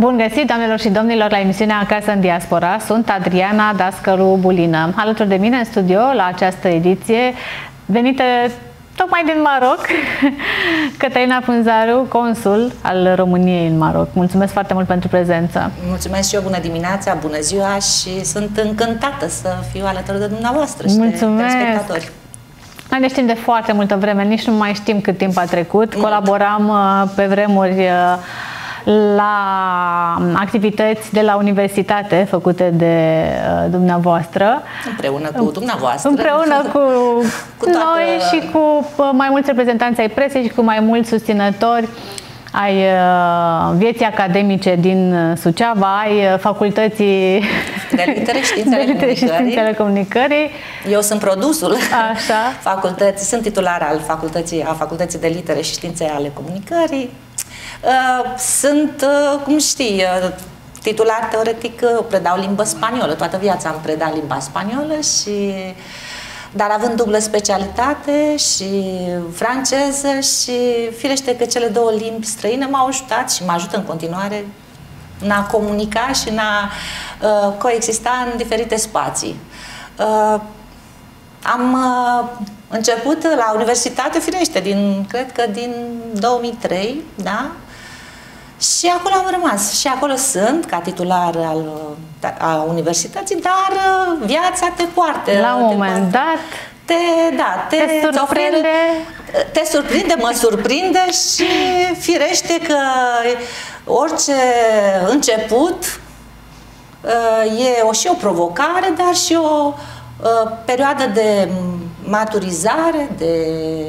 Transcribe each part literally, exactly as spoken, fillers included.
Bun găsit, doamnelor și domnilor, la emisiunea Acasă în Diaspora. Sunt Adriana Dascălu Bulină. Alături de mine în studio, la această ediție, venită tocmai din Maroc, Cătălina Pânzaru, consul al României în Maroc. Mulțumesc foarte mult pentru prezență. Mulțumesc și eu, bună dimineața, bună ziua și sunt încântată să fiu alături de dumneavoastră și Mulțumesc. de telespectatori. Noi ne știm de foarte multă vreme, nici nu mai știm cât timp a trecut. Mult. Colaboram pe vremuri la activități de la universitate făcute de uh, dumneavoaă. Împreună cu dumneavoastră. Împreună cu, cu toată... noi și cu mai mulți reprezentanți ai presei și cu mai mulți susținători ai uh, vieții academice din Suceava, ai facultății de litere și științe ale comunicării. Eu sunt produsul Așa. facultății, sunt titular al facultății, a facultății de litere și științe ale comunicării. Sunt, cum știi, titular teoretic, predau limbă spaniolă. Toată viața am predat limba spaniolă, și, dar având dublă specialitate și franceză, și firește că cele două limbi străine m-au ajutat și mă ajută în continuare în a comunica și în a uh, coexista în diferite spații. Uh, am uh, început la universitate, firește, din, cred că din două mii trei, da? Și acolo am rămas. Și acolo sunt, ca titular al a universității, dar viața te poartă. La un moment dat te, da, te, te surprinde. Oferă, te surprinde, mă surprinde și firește că orice început e o, și o provocare, dar și o perioadă de maturizare, de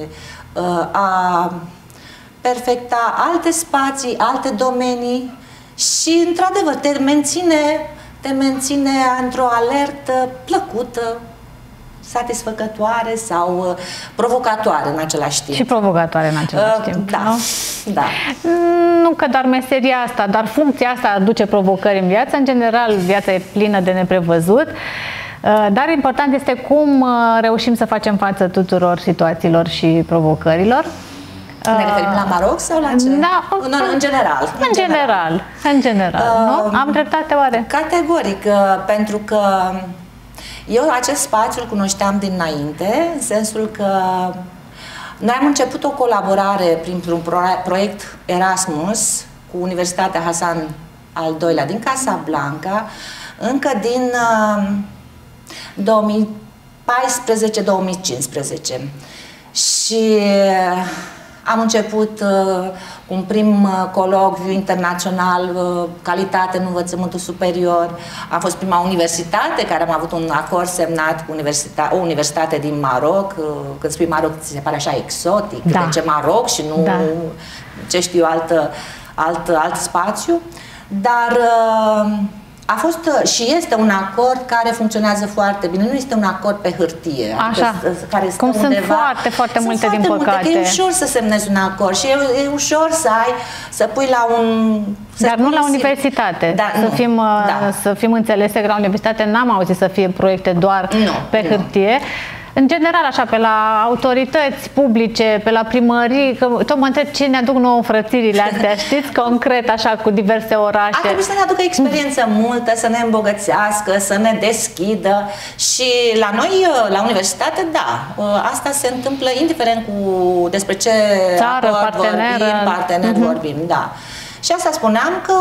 a perfecta alte spații, alte domenii și, într-adevăr, te menține, te menține într-o alertă plăcută, satisfăcătoare sau provocatoare în același timp. Și provocatoare în același uh, timp, da, nu? Da. Nu că doar meseria asta, dar funcția asta aduce provocări în viață. În general, viața e plină de neprevăzut. Dar important este cum reușim să facem față tuturor situațiilor și provocărilor. Ne referim la Maroc sau la ce? Da, în, în general. În, în general, general, în general, uh, nu? Am dreptate oare? Categoric, pentru că eu acest spațiu îl cunoșteam dinainte, în sensul că noi am început o colaborare printr-un proiect Erasmus cu Universitatea Hassan al doilea din Casablanca, încă din uh, două mii paisprezece două mii cincisprezece. Și am început uh, cu un prim uh, colocviu internațional, uh, calitate în învățământul superior. Am fost prima universitate care am avut un acord semnat cu universita o universitate din Maroc. Uh, când spui Maroc, ți se pare așa exotic, da. De ce Maroc și nu, da. ce știu, alt, alt, alt spațiu. Dar uh, a fost și este un acord care funcționează foarte bine. Nu este un acord pe hârtie. Așa. Adică, care stă Cum undeva. sunt foarte, foarte sunt multe, foarte din multe, păcate. Că e ușor să semnezi un acord și e, e ușor să ai, să pui la un... Dar nu la universitate. Da, să, nu. Fim, Da. să fim înțelese că la universitate n-am auzit să fie proiecte doar nu, pe nu. hârtie. În general, așa, pe la autorități publice, pe la primării, că tot mă întreb ce ne aduc nouă frățirile astea, știți, concret, așa, cu diverse orașe. Ar trebui să ne aducă experiență multă, să ne îmbogățească, să ne deschidă și la noi, la universitate, da, asta se întâmplă indiferent cu despre ce țară, partener, vorbim, partener uh-huh. vorbim, da. Și asta spuneam că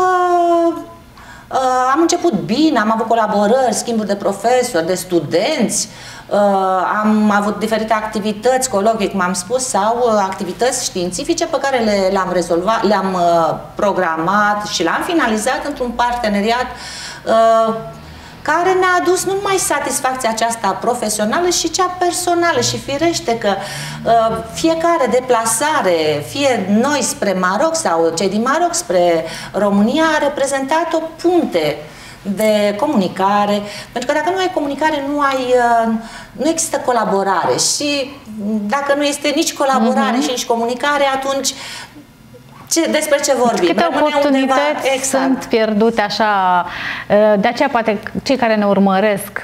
uh, am început bine, am avut colaborări, schimburi de profesori, de studenți, Uh, am avut diferite activități, colocvii, cum am spus, sau uh, activități științifice pe care le, le-am rezolvat, le-am uh, programat și le-am finalizat într-un parteneriat uh, care ne-a adus nu numai satisfacția aceasta profesională, și cea personală. Și firește că uh, fiecare deplasare, fie noi spre Maroc sau cei din Maroc spre România, a reprezentat o punte de comunicare, pentru că dacă nu ai comunicare, nu ai, nu există colaborare, și dacă nu este nici colaborare mm-hmm. și nici comunicare, atunci ce, despre ce vorbim? Câte Rămâne oportunități undeva, exact. sunt pierdute așa. De aceea poate cei care ne urmăresc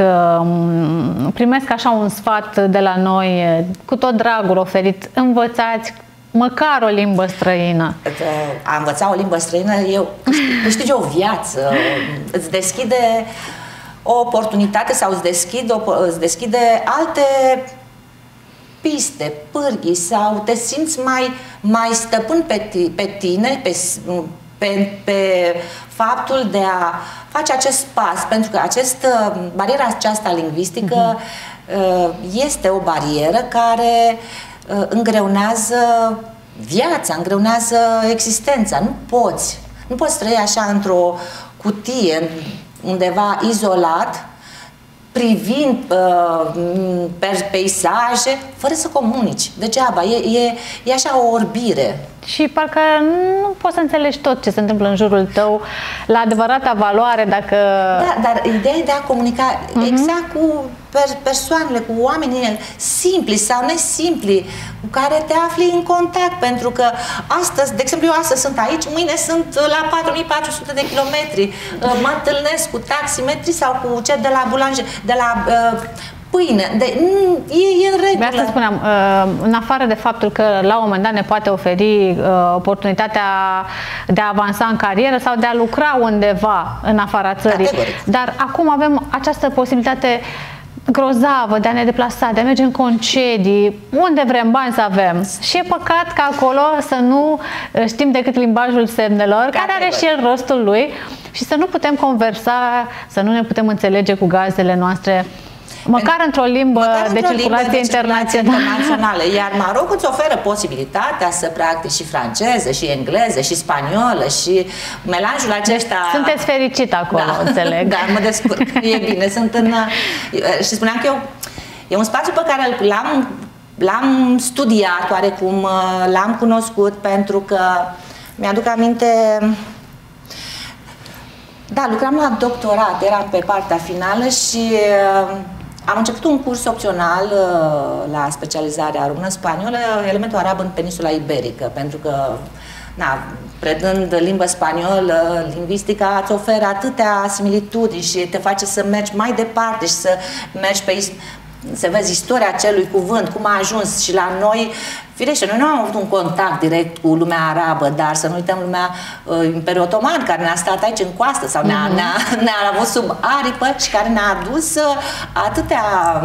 primesc așa un sfat de la noi, cu tot dragul oferit: învățați măcar o limbă străină. A învăța o limbă străină, eu câștigi o viață, îți deschide o oportunitate sau îți deschide, îți deschide alte piste, pârghii sau te simți mai, mai stăpân pe, pe tine, pe, pe, pe faptul de a face acest pas, pentru că acest, bariera aceasta lingvistică uh-huh. este o barieră care îngreunează viața, îngreunează existența. Nu poți, nu poți trăi așa într-o cutie, undeva izolat, privind uh, peisaje, fără să comunici. Degeaba, e, e, e așa o orbire. Și parcă nu poți să înțelegi tot ce se întâmplă în jurul tău la adevărata valoare dacă... Da, dar ideea e de a comunica uh-huh. exact cu per persoanele, cu oamenii simpli sau nesimpli, cu care te afli în contact, pentru că astăzi, de exemplu, eu astăzi sunt aici, mâine sunt la patru mii patru sute de kilometri, mă întâlnesc cu taximetri sau cu cei de la boulanger, de la uh, pâine, de, e, e în regulă. De asta spuneam, în afară de faptul că la un moment dat ne poate oferi oportunitatea de a avansa în carieră sau de a lucra undeva în afara țării, categoric. Dar acum avem această posibilitate grozavă de a ne deplasa, de a merge în concedii, unde vrem bani să avem. Și e păcat că acolo să nu știm decât limbajul semnelor, categoric. Care are și el rostul lui, și să nu putem conversa, să nu ne putem înțelege cu gazdele noastre, măcar într-o limbă de circulație internațională. Iar Marocul îți oferă posibilitatea să practici și franceză, și engleză, și spaniolă, și melanjul acesta... Sunteți fericit acolo, da, înțeleg. Da, mă descurc, e bine. Sunt în... Și spuneam că eu... E un spațiu pe care l-am l-am studiat oarecum, l-am cunoscut, pentru că mi-aduc aminte... Da, lucram la doctorat, eram pe partea finală și... Am început un curs opțional uh, la specializarea română-spaniolă, elementul arab în peninsula iberică, pentru că, na, predând limbă spaniolă, lingvistica îți oferă atâtea similitudini și te face să mergi mai departe și să mergi pe, să vezi istoria acelui cuvânt, cum a ajuns. Și la noi, firește, noi nu am avut un contact direct cu lumea arabă, dar să nu uităm lumea uh, Imperiul Otoman, care ne-a stat aici în coastă sau ne-a mm-hmm. ne-a, ne-a avut sub aripă și care ne-a adus uh, atâtea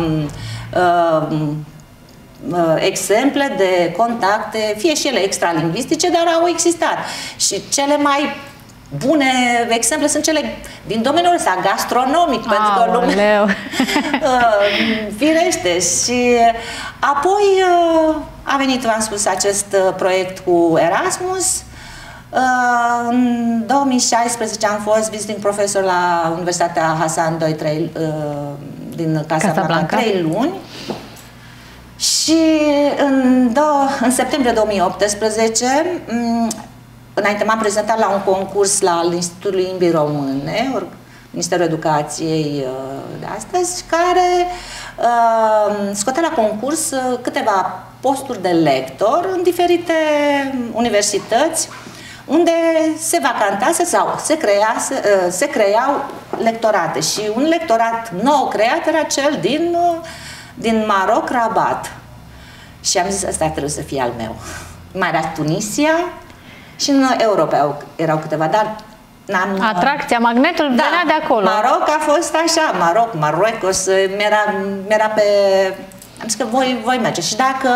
uh, uh, exemple de contacte, fie și ele extralingvistice, dar au existat. Și cele mai bune exemple sunt cele din domeniul ăsta gastronomic, pentru că lumea uh, firește. Și apoi uh, a venit, v-am spus, acest uh, proiect cu Erasmus. Uh, în două mii șaisprezece am fost visiting professor la Universitatea Hassan doi trei uh, din Casablanca, trei luni. Și în, în septembrie două mii optsprezece, înainte m-am prezentat la un concurs la Institutul Limbii Române, Ministerul Educației de astăzi, care uh, scotea la concurs câteva posturi de lector în diferite universități, unde se vacantase sau se, crea, se, se creau lectorate. Și un lectorat nou creat era cel din, din Maroc, Rabat. Și am zis, ăsta trebuie să fie al meu. Mai era Tunisia și în Europa erau câteva, dar n-am... Atracția, magnetul venea da, de acolo. Maroc a fost așa, Maroc, Marruecos, mi-era mi-era pe... Am zis că voi, voi merge. Și dacă...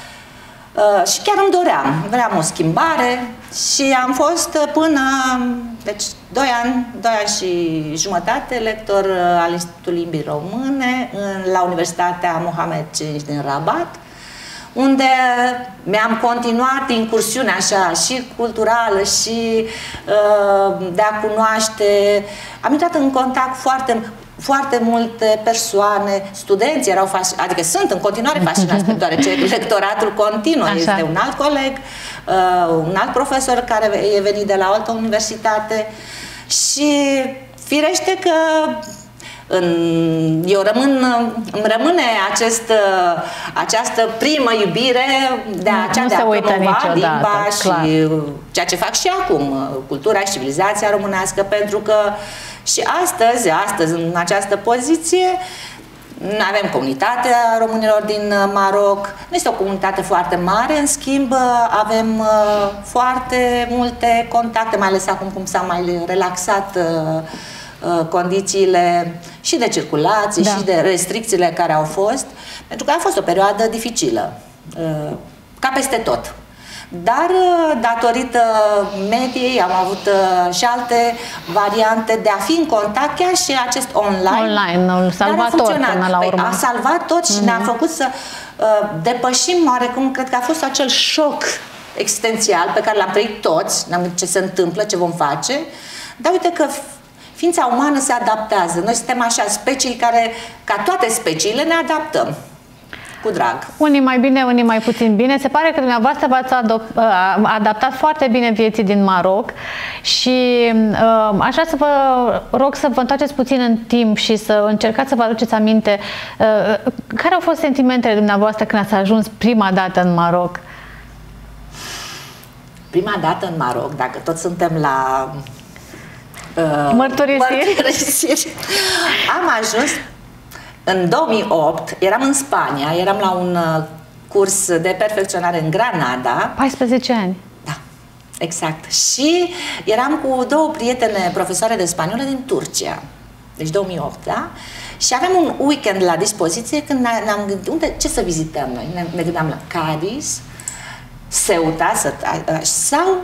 Uh, și chiar îmi doream, vreau o schimbare și am fost până, deci, doi ani, doi ani și jumătate lector al Institutului Limbii Române în, la Universitatea Mohamed cinci din Rabat, unde mi-am continuat incursiunea așa și culturală și uh, de a cunoaște. Am intrat în contact foarte foarte multe persoane, studenți erau fascinați, adică sunt în continuare fascinați, deoarece lectoratul continuă. Așa. Este un alt coleg, uh, un alt profesor care e venit de la o altă universitate și firește că în, eu rămân, îmi rămâne acest, această primă iubire de aceea de a promova limba și clar. Ceea ce fac și acum, cultura și civilizația românească, pentru că și astăzi, astăzi, în această poziție, avem comunitatea românilor din Maroc, nu este o comunitate foarte mare, în schimb avem foarte multe contacte, mai ales acum cum s-a mai relaxat condițiile și de circulație, da, și de restricțiile care au fost, pentru că a fost o perioadă dificilă, ca peste tot. Dar datorită mediei am avut și alte variante de a fi în contact, chiar și acest online. Online, salvator până la urmă. A salvat tot și mm-hmm. ne-a făcut să uh, depășim oarecum, cred că a fost acel șoc existențial pe care l-am trăit toți, n-am gândit ce se întâmplă, ce vom face, dar uite că ființa umană se adaptează. Noi suntem așa specii care, ca toate speciile, ne adaptăm. Cu drag. Unii mai bine, unii mai puțin bine. Se pare că dumneavoastră v-ați adaptat foarte bine vieții din Maroc și uh, aș vrea să vă rog să vă întoarceți puțin în timp și să încercați să vă aduceți aminte uh, care au fost sentimentele dumneavoastră când ați ajuns prima dată în Maroc? Prima dată în Maroc, dacă tot suntem la uh, mărturisiri, mărturisiri, am ajuns în două mii opt, eram în Spania, eram la un uh, curs de perfecționare în Granada. paisprezece ani. Da, exact. Și eram cu două prietene profesoare de spaniolă din Turcia. Deci două mii opt, da? Și aveam un weekend la dispoziție când ne-am gândit, unde, ce să vizităm noi? Ne, ne gândeam la Cadiz, Ceuta sau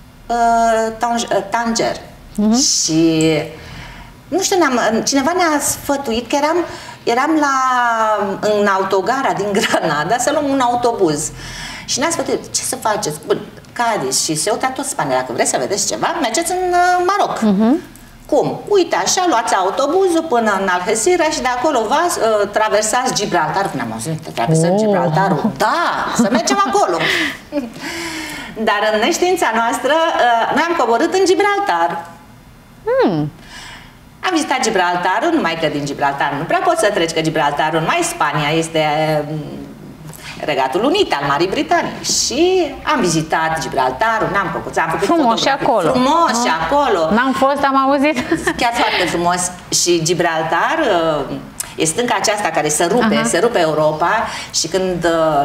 uh, Tanger. Uh-huh. Și nu știu, cineva ne-a sfătuit că eram Eram la, în autogara din Granada să luăm un autobuz. Și ne-a sfătuit, ce să faceți? Bun, Cadiz și Ceuta, tot Spania, dacă vreți să vedeți ceva, mergeți în uh, Maroc. Uh-huh. Cum? Uite așa, luați autobuzul până în Algeciras și de acolo vă uh, traversați Gibraltar. Ne-am auzit, traversăm oh. Gibraltarul. Da, să mergem acolo. Dar în neștiința noastră, uh, noi am coborât în Gibraltar. Hmm. Am vizitat Gibraltarul, numai că din Gibraltar nu prea poți să treci, că Gibraltarul, numai Spania, este Regatul Unit al Marii Britanii. Și am vizitat Gibraltarul, n-am făcut, am făcut frumos și acolo. Frumos no. și acolo. N-am fost, am auzit. Chiar foarte frumos. Și Gibraltar e stânca aceasta care se rupe, Aha. se rupe Europa și când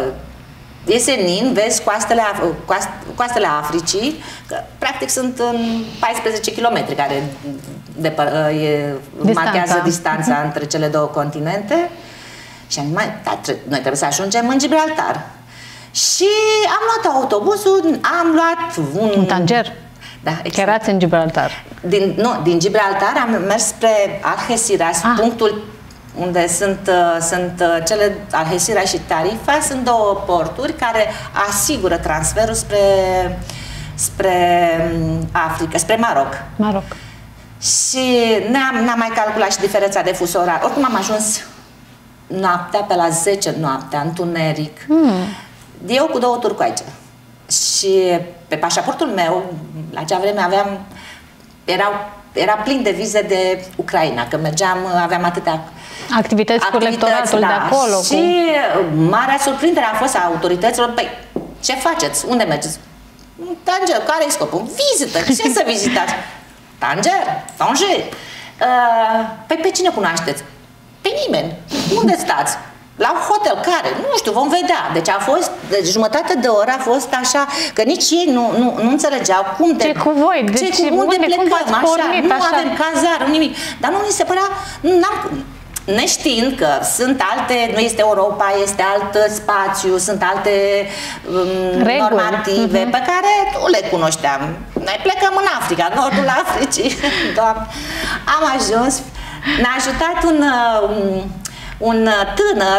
e senin, vezi coastele, coast, coastele Africii, că practic sunt în paisprezece kilometri care de, e, marchează distanța între cele două continente. Și am mai, da, tre noi trebuie să ajungem în Gibraltar. Și am luat autobuzul, am luat un... Un Tanger. Da, exact. Chiar erați în Gibraltar. Din, nu, din Gibraltar am mers spre Algeciras, ah. punctul unde sunt, sunt cele Algeciras și Tarifa, sunt două porturi care asigură transferul spre, spre Africa, spre Maroc. Maroc. Și n-am mai calculat și diferența de fus orar. Oricum am ajuns noaptea, pe la zece noaptea, întuneric. Hmm. Eu cu două turcoaice. Și pe pașaportul meu, la acea vreme aveam, erau, era plin de vize de Ucraina, că mergeam, aveam atâtea activități, activități cu electoratul da. de acolo. Și cu... marea surprindere a fost a autorităților, păi, ce faceți? Unde mergeți? Tanger, care e scopul? Vizită, ce să vizitați? Tanger, Tanger. Uh, păi pe cine cunoașteți? Pe nimeni. Unde stați? La un hotel care? Nu știu, vom vedea. Deci a fost, deci jumătate de oră a fost așa, că nici ei nu, nu, nu înțelegeau cum de... Ce cu voi? Ce deci, cu unde, unde plecăm, așa, pornit, nu așa. avem cazare, nimic. Dar nu ni se părea, neștiind că sunt alte, nu este Europa, este alt spațiu, sunt alte um, normative uh-huh. pe care nu le cunoșteam. Noi plecăm în Africa, nordul Africii. Doamne, am ajuns, ne-a ajutat un... Um, un tânăr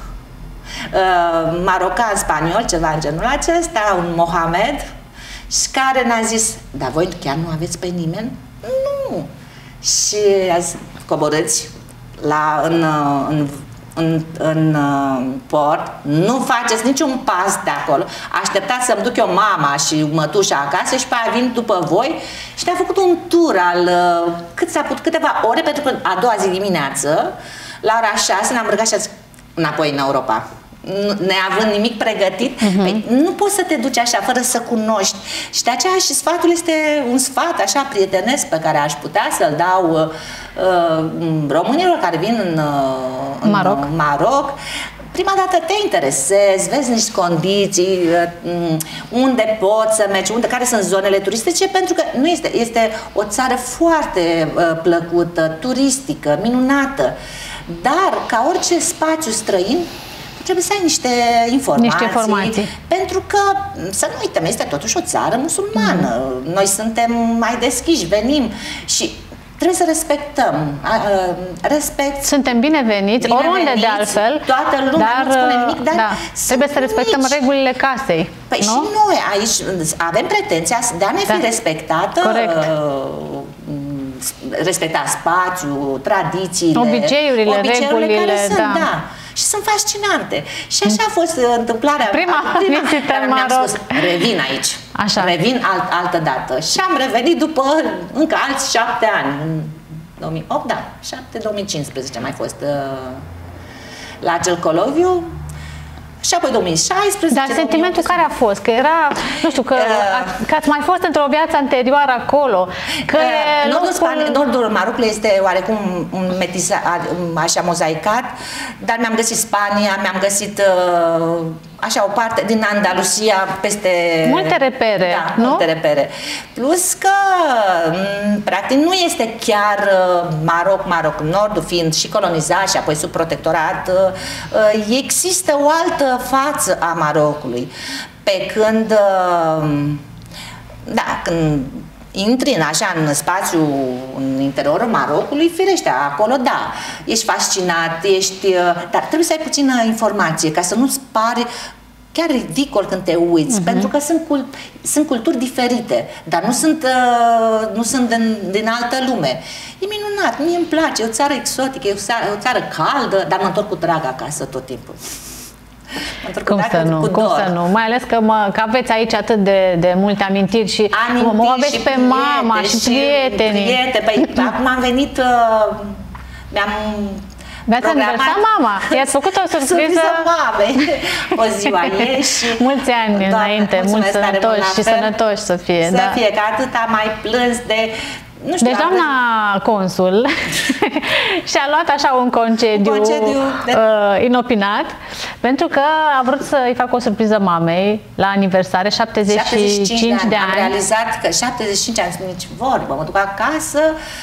uh, marocan, spaniol, ceva în genul acesta, un Mohamed, și care ne-a zis, dar voi chiar nu aveți pe nimeni? Nu. Și a zis, coborâți la, în, în, în, în port, nu faceți niciun pas de acolo, așteptați să-mi duc eu mama și mătușa acasă și pe aia vin după voi. Și ne-a făcut un tur al cât s-a putut, câteva ore, pentru că a doua zi dimineață la ora șase ne-am rugat și a zis, înapoi în Europa. Neavând nimic pregătit, uh-huh. păi, nu poți să te duci așa fără să cunoști. Și de aceea și sfatul este un sfat așa prietenesc pe care aș putea să-l dau uh, românilor care vin în, în Maroc. Maroc. Prima dată te interesezi, vezi niște condiții, unde poți să mergi, unde, care sunt zonele turistice, pentru că nu este, este o țară foarte uh, plăcută, turistică, minunată, dar ca orice spațiu străin, trebuie să ai niște informații, niște informații. Pentru că, să nu uităm, este totuși o țară musulmană. Mm. Noi suntem mai deschiși, venim și trebuie să respectăm. Respect. Suntem bineveniți, bine oriunde veniți, de altfel. Toată lumea, dar, nu spune nimic, dar da, trebuie să respectăm mici. regulile casei. Păi nu? și noi aici avem pretenția de a ne fi da. respectată. Corect. Respecta spațiul, tradițiile, obiceiurile, obiceiurile regulile, care sunt, da. da. Și sunt fascinante. Și așa a fost întâmplarea. Prima, prima vizită în Maroc. Spus, revin aici. Așa. Revin alt, altă dată. Și am revenit după încă alți șapte ani. În două mii opt, da, șapte, două mii cincisprezece am mai fost uh, la acel coloviu. Și apoi două mii șaisprezece. Dar sentimentul care a fost? Că era, nu știu, că, uh, că ați mai fost într-o viață anterioară acolo. Că uh, nordul, locul... Spani, nordul Marocului este oarecum un metisa, așa mozaicat, dar mi-am găsit Spania, mi-am găsit uh, așa o parte din Andalusia peste... Multe repere, da, nu? multe repere. Plus că, practic, nu este chiar Maroc, Maroc, nordul fiind și colonizat și apoi sub protectorat, există o altă față a Marocului. Pe când, da, când intri în așa în spațiu, în interiorul Marocului, firește, acolo, da, ești fascinat, ești, dar trebuie să ai puțină informație ca să nu-ți pari chiar ridicol când te uiți, uh-huh. pentru că sunt, cult, sunt culturi diferite, dar nu sunt, uh, nu sunt din, din altă lume. E minunat, mie îmi place, e o țară exotică, e o țară, o țară caldă, dar mă întorc cu drag acasă tot timpul. Cum să nu, cum să nu, mai ales că, mă, că aveți aici atât de, de multe amintiri și amintiri mă aveți și pe prieteni, mama și, și prietenii. Prieteni. Păi, acum am venit, uh, mi-am V-ați aniversat mama, i-ați făcut o surpriză mamei o ziua ei și mulți ani Doamne, înainte, mulți sănătoși și sănătoși să fie. Să da. fie, că atât am mai plâns de... Nu știu, deci doamna consul și-a luat așa un concediu, un concediu de... uh, inopinat, pentru că a vrut să-i facă o surpriză mamei la aniversare, șaptezeci și cinci de ani. Am realizat că șaptezeci și cinci ani, nici vorbă, mă duc acasă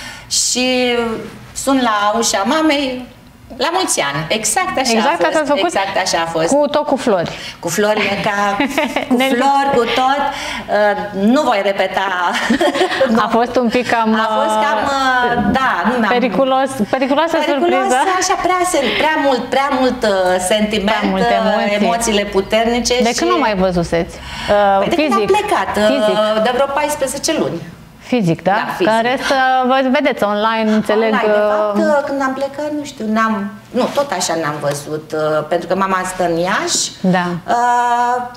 și sun la ușa mamei. La mulți ani, exact așa exact a fost. Făcut exact așa a fost. Cu tot cu flori. Cu florile ca cu flori, cu tot. Uh, nu voi repeta. A fost un pic cam A fost cam uh, da, nu periculos, periculoasă surpriză. Așa prea prea mult, prea mult uh, sentiment, prea multe emoții. Emoțiile puternice. De și... când nu mai văzuseți? Uh, păi fizic. De când am plecat, fizic. Uh, de vreo paisprezece luni. Fizic, da? da fizic. Că în rest vă vedeți online, înțeleg. Online, de fapt, când am plecat, nu știu, n-am, nu, tot așa n-am văzut, pentru că mama stă în Iași. Da. Uh,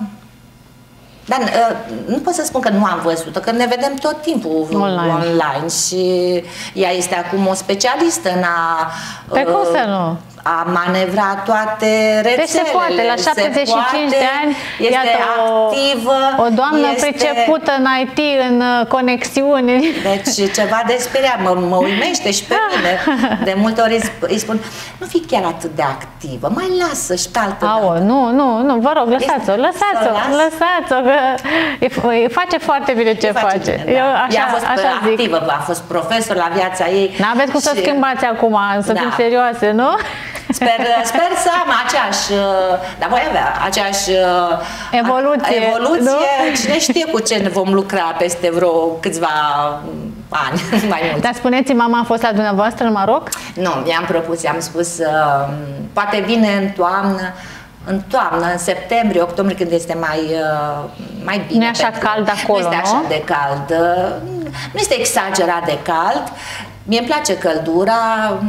dar uh, nu pot să spun că nu am văzut-o, că ne vedem tot timpul online, online și ea este acum o specialistă în a... Pe uh, cum să nu? A manevra toate rețelele. Deci se poate, la șaptezeci și cinci de ani, este iată, activă. O doamnă este... pricepută în I T, în conexiuni. Deci ceva de speriat, mă, mă uimește și pe mine. De multe ori îi spun, nu fi chiar atât de activă, mai lasă și pe altă Au, dată. Nu, nu, nu, vă rog, lăsați-o, lăsați-o, lăsați-o, că îi face foarte bine ce face. face. Bine, da. Eu așa, ea a fost așa activă, zic. a fost profesor la viața ei. N-aveți cum și... să schimbați acum, să da. fim serioase, nu? Sper, sper să am aceeași, dar voi avea aceeași evoluție, evoluție. Cine știe cu ce ne vom lucra peste vreo câțiva ani, mai mult. Dar spuneți, mama a fost la dumneavoastră în Maroc? Nu, i-am propus, i-am spus, uh, poate vine în toamnă, în toamnă, în septembrie, octombrie, când este mai, uh, mai bine. Nu e așa cald acolo, nu? Nu este așa de cald, nu este exagerat de cald, mie îmi place căldura,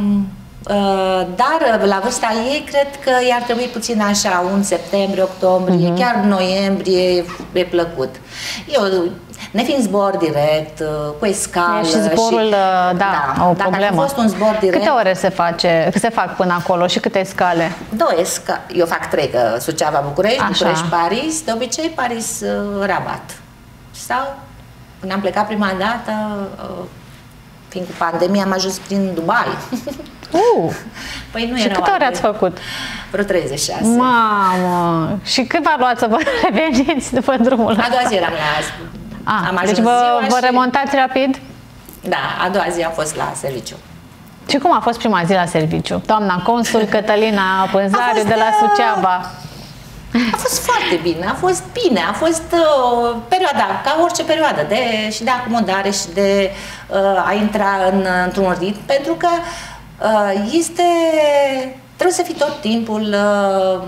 dar la vârsta ei cred că i-ar trebui puțin așa, un septembrie, octombrie, uh-huh. chiar noiembrie e plăcut. Eu, nefiind zbor direct, cu escală. E și zborul, și, da, da, o problemă. Dacă a fost un zbor direct... Câte ore se face, se fac până acolo și câte scale? Două scale. Eu fac trei, că Suceava, București, așa. București, Paris, de obicei Paris, Rabat. Sau, când am plecat prima dată... fiind cu pandemia, am ajuns prin Dubai. Uh, păi nu și câte ore ați făcut? Vreo treizeci și șase. Mamă! Și cât v-a luat să vă reveniți după drumul ăsta? A doua zi eram la... Ah, am deci vă, vă și... remontați rapid? Da, a doua zi am fost la serviciu. Și cum a fost prima zi la serviciu? Doamna consul Cătălina Pânzariu de la Suceava. A fost foarte bine, a fost bine, a fost uh, perioada, ca orice perioadă, de, și de acomodare și de uh, a intra în, într-un ritm, pentru că uh, este, trebuie să fii tot timpul uh,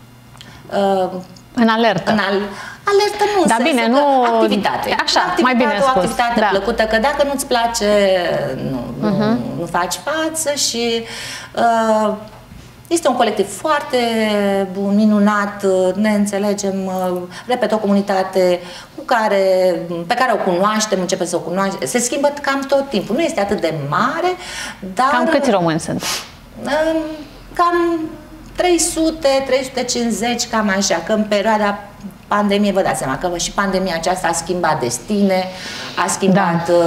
uh, în alertă. În al, alertă nu, da, bine, nu, activitate. Așa, activitate, mai bine spus. O activitate da. plăcută, că dacă nu-ți place, nu, nu, uh-huh. nu faci față și... Uh, Este un colectiv foarte bun, minunat, ne înțelegem, repet, o comunitate cu care, pe care o cunoaștem, începem să o cunoaștem, se schimbă cam tot timpul, nu este atât de mare, dar... Cam câți români sunt? Cam trei sute, trei sute cincizeci, cam așa, că în perioada pandemiei, vă dați seama că și pandemia aceasta a schimbat destine, a schimbat da.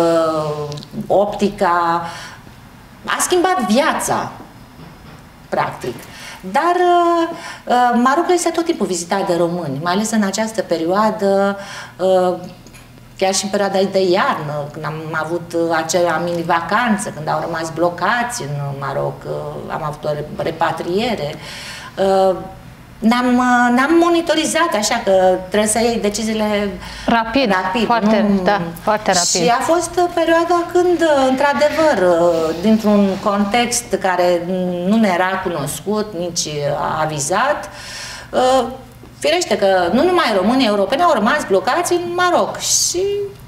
optica, a schimbat viața. Practic. Dar uh, Marocul este tot timpul vizitat de români, mai ales în această perioadă, uh, chiar și în perioada de iarnă, când am avut acea mini-vacanță, când au rămas blocați în Maroc, uh, am avut o repatriere. Uh, Ne-am, ne-am monitorizat, așa că trebuie să iei deciziile rapid, rapid foarte, nu? Da, foarte rapid. Și a fost perioada când, într-adevăr, dintr-un context care nu ne era cunoscut, nici avizat, firește că nu numai românii europeni au rămas blocați în Maroc și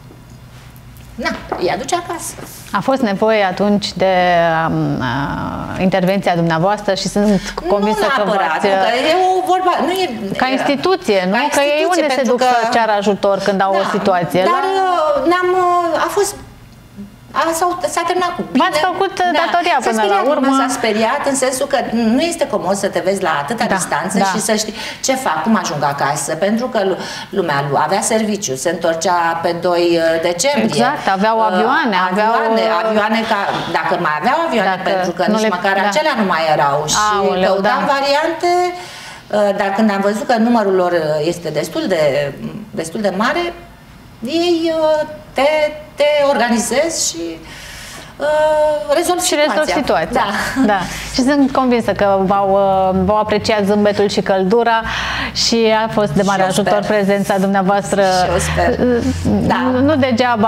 na, îi aduce acasă. A fost nevoie atunci de um, uh, intervenția dumneavoastră și sunt convinsă că v-ați... e o vorba, nu e, ca instituție, nu? Ca că ei unde se duc că, să ceară ajutor când au da, o situație? Dar la... ne-am... a fost... S-a terminat cu bine. V-ați făcut da. datoria până speriat, la urmă. S-a speriat în sensul că nu este comod să te vezi la atâta da, distanță da. și să știi ce fac, cum ajung acasă, pentru că lumea avea serviciu, se întorcea pe doi decembrie. Exact, aveau avioane. Uh, avioane, aveau... avioane ca, dacă mai aveau avioane, dacă pentru că nici le... măcar da. acelea nu mai erau. Și Aoleu, căutam da. variante, dar când am văzut că numărul lor este destul de, destul de mare, ei te, te organizezi și uh, rezolvi și situația. rezolvi situația. Da. Da. Și sunt convinsă că v-au apreciat zâmbetul și căldura și a fost de mare ajutor sper. prezența dumneavoastră. Și eu sper. Da. Nu degeaba,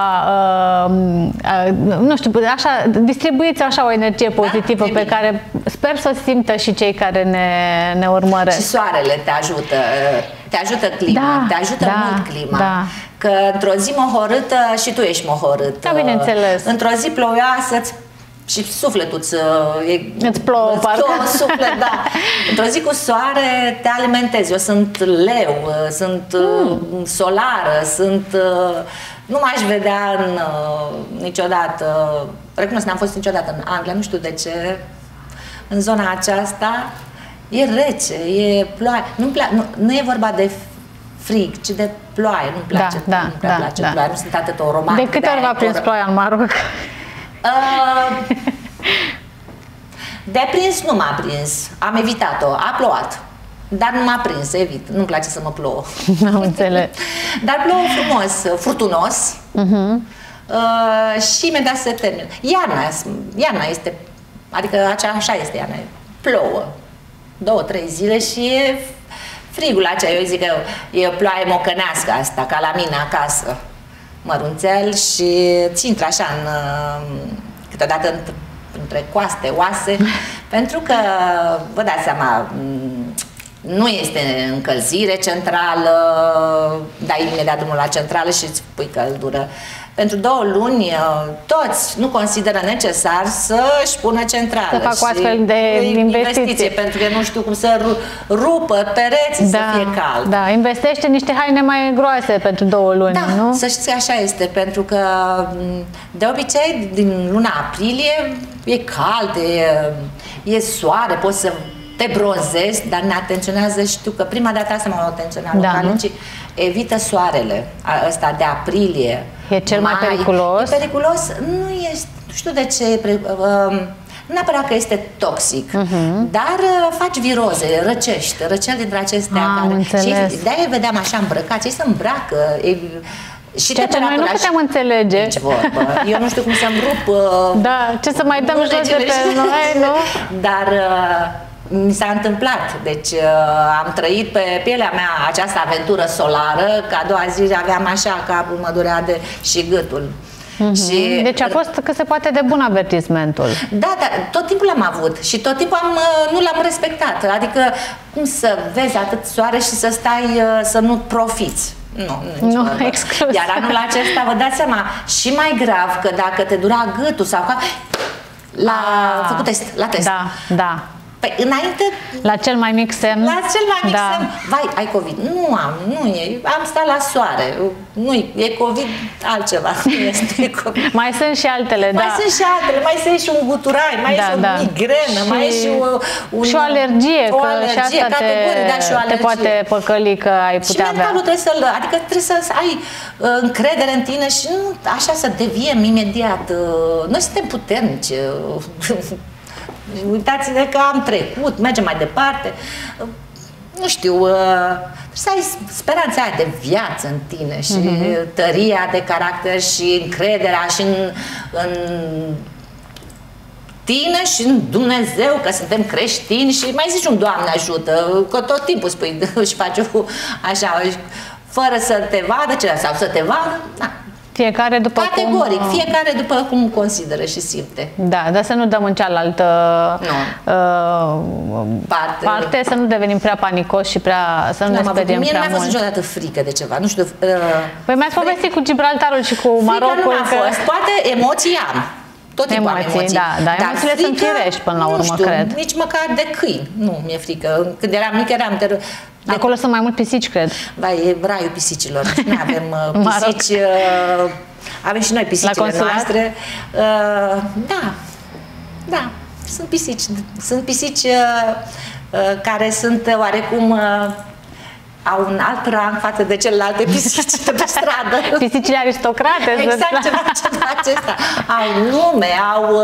uh, uh, nu știu, așa, distribuiți așa o energie pozitivă da, pe care sper să o simtă și cei care ne, ne urmăresc. Și soarele te ajută, te ajută clima, da, te ajută da, mult clima. Da. Că într-o zi mohorâtă și tu ești mohorât. Da, bineînțeles. Într-o zi ploioasă și sufletul îți, e, îți plouă, îți plouă suflet, da. Într-o zi cu soare te alimentezi. Eu sunt leu, sunt mm. solară, sunt... Nu m-aș vedea în, niciodată, recunosc, n-am fost niciodată în Anglia, nu știu de ce, în zona aceasta. E rece, e ploaie. Nu, nu, nu e vorba de frig, ci de ploaie. Nu-mi place, da, nu prea da, place da. ploaie, nu sunt atât o romantică. De câte ori v-a prins ploaia în Maroc? Uh, de prins nu m-a prins, am evitat-o, a plouat. Dar nu m-a prins, evit, nu-mi place să mă plouă. Am înțeles. Dar plouă frumos, furtunos uh-huh. uh, și imediat se termină. Iarna, iarna este, adică așa este iarna, plouă. Două, trei zile și e frigul acela, eu zic că e o ploaie mocănească asta, ca la mine acasă, mărunțel și ți intră așa în, câteodată între coaste, oase, pentru că, vă dați seama, nu este încălzire centrală, dai imediat drumul la centrală și îți pui căldură. Pentru două luni, toți nu consideră necesar să-și pună centrală. Să fac o astfel de investiție. investiție. Pentru că nu știu cum să rupă pereții, da, să fie cald. Da, investește niște haine mai groase pentru două luni, da, nu? Să știți că așa este, pentru că de obicei din luna aprilie e cald, e, e soare, poți să te bronzezi, dar ne atenționează, știu că prima dată asta m-au atenționat da, localicii, evită soarele, ăsta de aprilie. E cel mai, mai periculos? E periculos, nu este, nu știu de ce, nu neapărat că este toxic, uh-huh. dar faci viroze, răcești, răceli dintre acestea. Am care, înțeles. Și de-aia vedeam așa îmbrăcați, ei se îmbracă. E, și ceea ce noi nu putem înțelege. Nici vorbă. Eu nu știu cum să-mi rup... Da, ce să mai dăm jos de pe noi, nu? Dar... mi s-a întâmplat, deci uh, am trăit pe pielea mea această aventură solară, că a doua zi aveam așa, capul mă durea de și gâtul. Mm-hmm. Și... Deci a fost cât se poate de bun avertismentul. Da, dar tot timpul l-am avut și tot timpul am, nu l-am respectat. Adică cum să vezi atât soare și să stai, să nu profiți. Nu, nu exclus. Iar anul acesta, vă dați seama, și mai grav, că dacă te dura gâtul sau ca... La a, făcut test, la test. Da, da. Păi, înainte... La cel mai mic semn? La cel mai mic da. semn. Vai, ai COVID. Nu am, nu e. Am stat la soare. Nu e COVID altceva. Nu este COVID. Mai sunt și altele, mai da. Mai sunt și altele. Mai sunt și un guturai, mai da, e și da. o migrenă, și... mai e și o... Un, și o alergie, o că alergie, și asta te, da, și o alergie. te poate păcăli că ai putea și avea. mentalul trebuie să-l... Adică trebuie să ai uh, încredere în tine și nu așa să deviem imediat. Uh, noi suntem puternici. Uh, Uitați-ne că am trecut, mergem mai departe. Nu știu, să ai speranța aia de viață în tine și mm-hmm. tăria de caracter și încrederea și în, în tine și în Dumnezeu, că suntem creștini și mai zici un Doamne ajută, că tot timpul spui și faci așa, fără să te vadă celălalt sau să te vadă, na. Fiecare după Categoric, cum... fiecare după cum consideră și simte. Da, dar să nu dăm în cealaltă uh, parte. parte, să nu devenim prea panicoși și prea, să nu ne speriem prea mult. Mie nu mi-a fost niciodată frică de ceva, nu știu. Uh, păi mi-ați povestit cu Gibraltarul și cu Marocul. Frică nu mi-a fost, poate emoții am. Tot timpul emoții, am emoții. Da, da, emoțiile sunt firești până la urmă, nu știu, cred. Nici măcar de câini nu mi-e frică. Când eram mică eram ter... De... Acolo sunt mai mult pisici, cred. Da, e raiul pisicilor. Noi avem uh, pisici... Uh, avem și noi pisicile noastre. Uh, da, da, sunt pisici. Sunt pisici uh, uh, care sunt oarecum... Uh, au un alt rang față de celelalte pisici de pe stradă. Pisicile aristocrate. Exact, ceva, ceva acesta. Au nume, au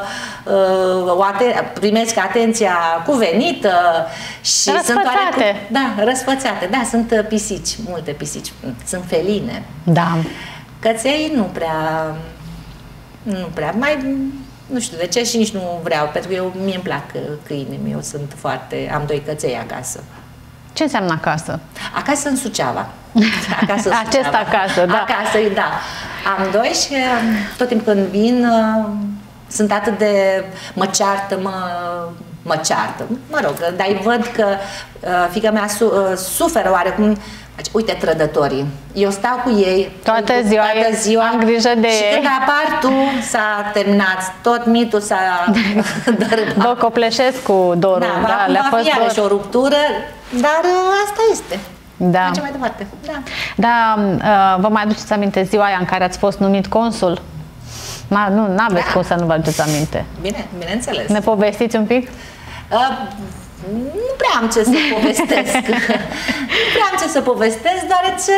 uh, uh, aten primesc atenția cuvenită și răsfățate. sunt oarecum, da, răsfățate. Da, sunt pisici, multe pisici. Sunt feline. Da. Căței nu prea, nu prea, mai, nu știu de ce și nici nu vreau, pentru că eu, mie îmi plac câinii, eu sunt foarte, am doi căței acasă. Ce înseamnă acasă? Acasă în Suceava. Acasă în Acest Suceava. acasă, da. Acasă, da. Am doi și tot timpul când vin sunt atât de... mă ceartă, mă, mă ceartă. Mă rog, dar îi văd că fiica mea su, suferă oarecum. Uite trădătorii. Eu stau cu ei toată ziua, toată ziua am grijă de și ei. când apar tu, s-a terminat. Tot mitul s-a dărâmat. Vă copleșesc cu dorul. Da, da, le-a fost dor. Și o ruptură, dar asta este. Da. Mergem mai departe. Da. Da, vă mai aduceți aminte ziua aia în care ați fost numit consul? Na, nu, n-aveți da. cum să nu vă aduceți aminte. Bine, bineînțeles. Ne povestiți un pic? Uh, nu prea am ce să povestesc. Nu prea am ce să povestesc, deoarece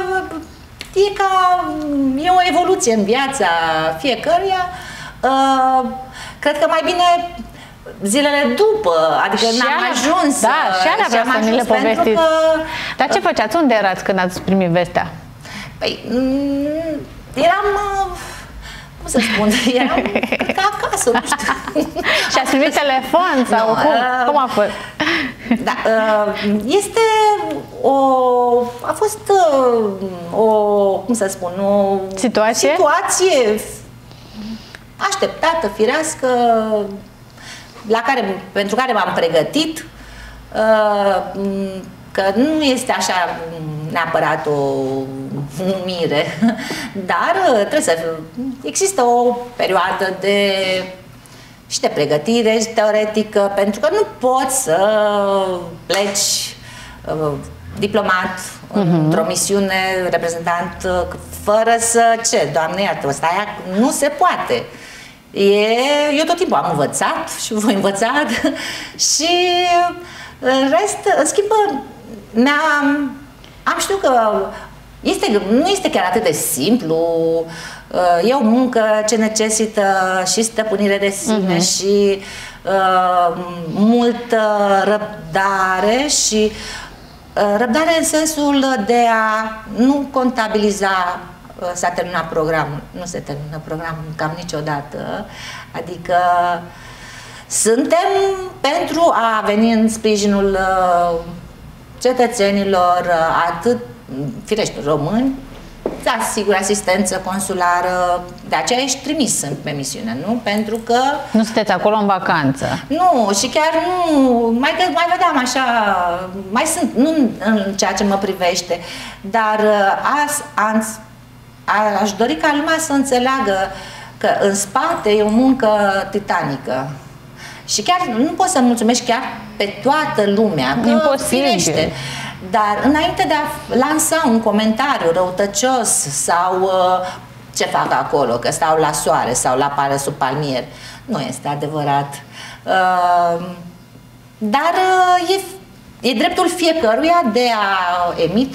e ca e o evoluție în viața fiecăruia. Uh, cred că mai bine zilele după, adică n-am ajuns. Da, și alea vreau să mi le povestiți. Că, dar ce făceați? Unde erați când ați primit vestea? Păi, eram... cum să spun, eram ca acasă, nu știu. Și ați primit telefon sau no, cum? Uh, cum a fost? Da, uh, este o... a fost uh, o... cum să spun, o... situație? Situație așteptată, firească, la care, pentru care m-am pregătit, uh, că nu este așa neapărat o numire, dar trebuie să există o perioadă de și de pregătire teoretică, pentru că nu poți să pleci uh, diplomat uh-huh. într-o misiune, reprezentant, fără să ce, Doamne iartă, ăsta aia nu se poate. E, eu tot timpul am învățat și voi învăța și în rest, în schimb, ne-am am știut că este, nu este chiar atât de simplu, e o muncă ce necesită și stăpânire de sine, uh-huh. și uh, multă răbdare și uh, răbdare în sensul de a nu contabiliza uh, s-a terminat programul, nu se termină programul cam niciodată, adică suntem pentru a veni în sprijinul uh, cetățenilor, uh, atât firește români, da, sigur, asistență consulară, de aceea ești trimis pe misiune, nu? Pentru că... Nu sunteți acolo în vacanță. Nu, și chiar nu, mai, mai vedeam așa, mai sunt, nu în ceea ce mă privește, dar as, ans, a, aș dori ca lumea să înțeleagă că în spate e o muncă titanică. Și chiar nu poți să mulțumești chiar pe toată lumea, că imposibil. Firește. Dar înainte de a lansa un comentariu răutăcios sau uh, ce fac acolo, că stau la soare sau la pară sub palmier, nu este adevărat. Uh, dar uh, e, e dreptul fiecăruia de a emite